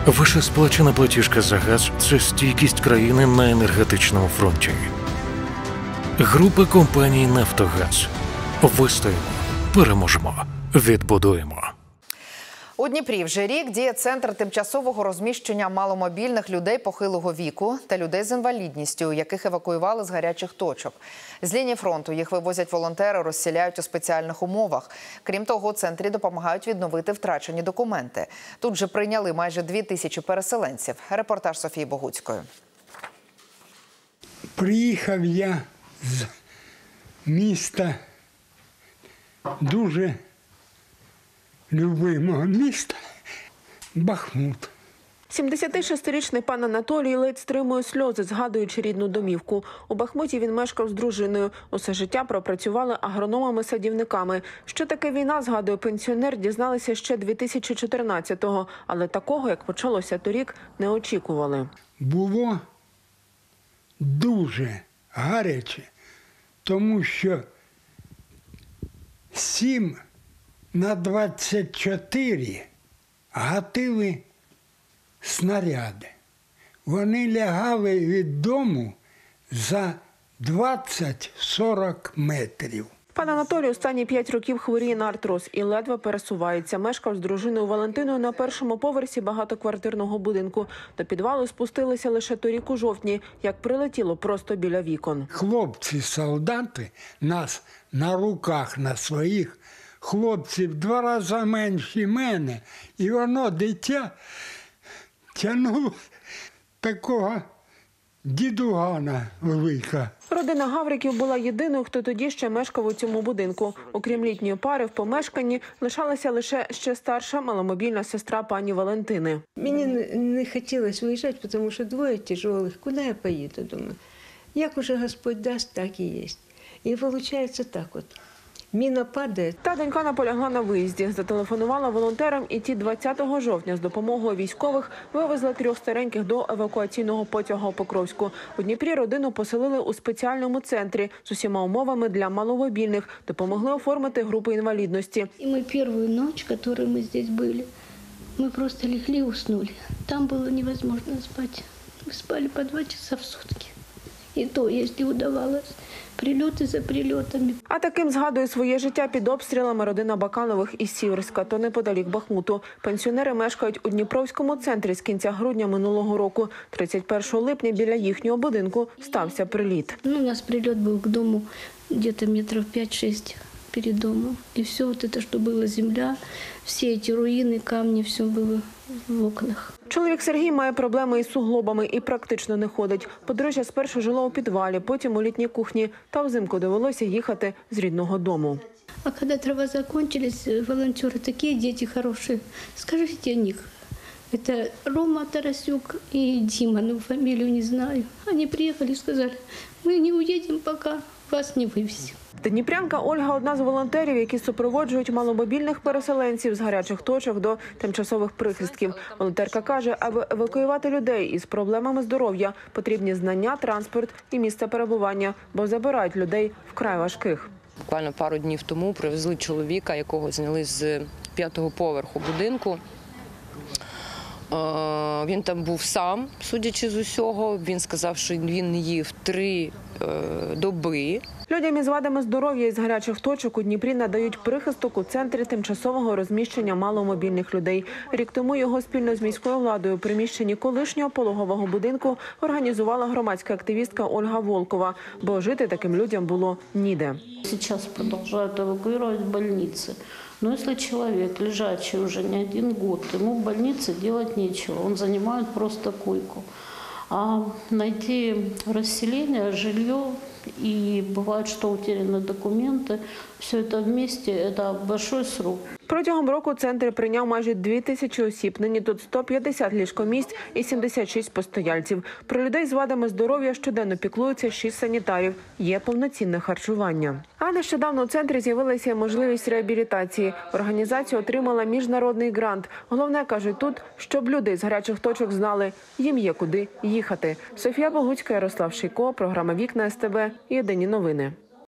Ваша сплачена платіжка за газ – це стійкість країни на енергетичному фронті. Група компаній «Нафтогаз». Вистоїмо, переможемо, відбудуємо. У Дніпрі вже рік діє центр тимчасового розміщення маломобільних людей похилого віку та людей з інвалідністю, яких евакуювали з гарячих точок. З лінії фронту їх вивозять волонтери, розселяють у спеціальних умовах. Крім того, у центрі допомагають відновити втрачені документи. Тут же прийняли майже 2000 переселенців. Репортаж Софії Богуцької. Приїхав я з міста, дуже любимого міста Бахмут. 76-річний пан Анатолій ледь стримує сльози, згадуючи рідну домівку. У Бахмуті він мешкав з дружиною. Усе життя пропрацювали агрономами-садівниками. Що таке війна, згадує пенсіонер, дізналися ще 2014-го. Але такого, як почалося торік, не очікували. Було дуже гаряче, тому що 7/24 гатили снаряди. Вони лягали від дому за 20-40 метрів. Пан Анатолій останні 5 років хворіє на артроз і ледве пересувається. Мешкав з дружиною Валентиною на першому поверсі багатоквартирного будинку. До підвалу спустилися лише торік у жовтні, як прилетіло просто біля вікон. Хлопці-солдати нас на руках, на своїх, хлопці в 2 рази менші мене, і воно, дитя, тягнуло такого дідугана велика. Родина Гавриків була єдиною, хто тоді ще мешкав у цьому будинку. Окрім літньої пари, в помешканні лишалася лише ще старша маломобільна сестра пані Валентини. Мені не хотілося виїжджати, тому що 2 тяжелих. Куди я поїду, думаю? Як уже Господь дасть, так і є. І виходить так от. Міна падає. Та донька наполягла на виїзді. Зателефонувала волонтерам, і ті 20 жовтня з допомогою військових вивезли 3 стареньких до евакуаційного потягу у Покровську. У Дніпрі родину поселили у спеціальному центрі з усіма умовами для маломобільних. Допомогли оформити групу інвалідності. І ми першу ніч, коли ми тут були, ми просто легли і уснули. Там було невозможно спати. Ми спали по 2 часа в сутки. І то, якщо вдавалося. Прильоти за прильотами. А таким згадує своє життя під обстрілами родина Баканових із Сіверська, то неподалік Бахмуту. Пенсіонери мешкають у Дніпровському центрі з кінця грудня минулого року. 31 липня біля їхнього будинку стався приліт. У нас прильот був к дому десь метрів 5-6 перед домом. І все вот это, що була земля, всі ці руїни, камні, все було в окнах. Чоловік Сергій має проблеми із суглобами і практично не ходить. Подружжя спершу жило у підвалі, потім у літній кухні. Та взимку довелося їхати з рідного дому. А коли трава закінчилась, волонтери такі діти хороші. Скажіть о них. Это Рома Тарасюк и Дима, ну фамилию не знаю. Они приехали и сказали, мы не уедем, пока вас не вывезем. Дніпрянка Ольга – одна з волонтерів, які супроводжують маломобільних переселенців з гарячих точок до тимчасових прихистків. Волонтерка каже, аби евакуювати людей із проблемами здоров'я, потрібні знання, транспорт і місце перебування, бо забирають людей вкрай важких. Буквально пару днів тому привезли чоловіка, якого зняли з 5-го поверху будинку. Він там був сам, судячи з усього. Він сказав, що він не їв 3 доби. Людям із вадами здоров'я із гарячих точок у Дніпрі надають прихисток у центрі тимчасового розміщення маломобільних людей. Рік тому його спільно з міською владою у приміщенні колишнього пологового будинку організувала громадська активістка Ольга Волкова, бо жити таким людям було ніде. Сейчас продолжают эвакуировать больницы. Но если человек, лежачий уже не 1 год, ему в больнице делать нечего, он занимает просто койку. А найти расселение, жилье, и бывает, что утеряны документы, все это вместе, это большой срок. Протягом року центр прийняв майже 2000 осіб. Нині тут 150 ліжкомісць і 76 постояльців. Про людей з вадами здоров'я щоденно піклуються 6 санітарів. Є повноцінне харчування. А нещодавно у центрі з'явилася можливість реабілітації. Організація отримала міжнародний грант. Головне, кажуть тут, щоб люди з гарячих точок знали, їм є куди їхати. Софія Богуцька, Ярослав Шийко, програма «Вікна СТБ», Єдині новини.